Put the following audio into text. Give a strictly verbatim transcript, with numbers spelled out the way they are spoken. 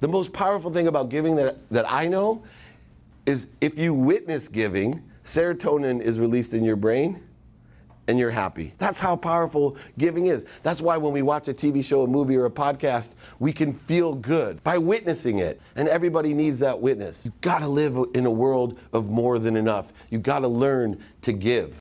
The most powerful thing about giving that, that I know is if you witness giving, serotonin is released in your brain and you're happy. That's how powerful giving is. That's why when we watch a T V show, a movie, or a podcast, we can feel good by witnessing it. And everybody needs that witness. You've got to live in a world of more than enough. You've got to learn to give.